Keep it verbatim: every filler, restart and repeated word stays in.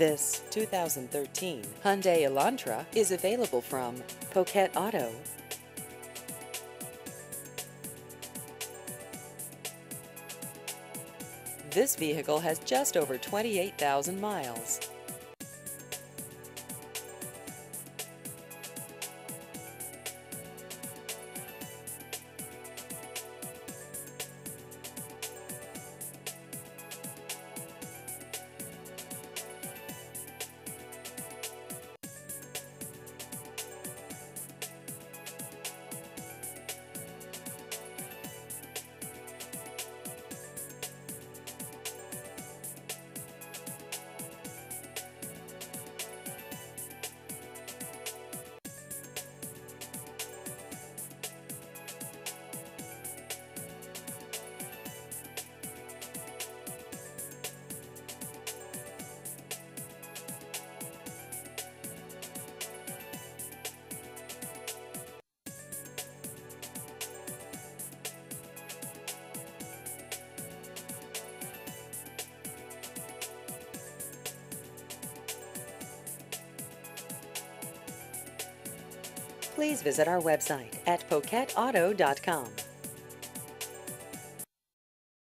This two thousand thirteen Hyundai Elantra is available from Poquet Auto. This vehicle has just over twenty-eight thousand miles. Please visit our website at poquet auto dot com.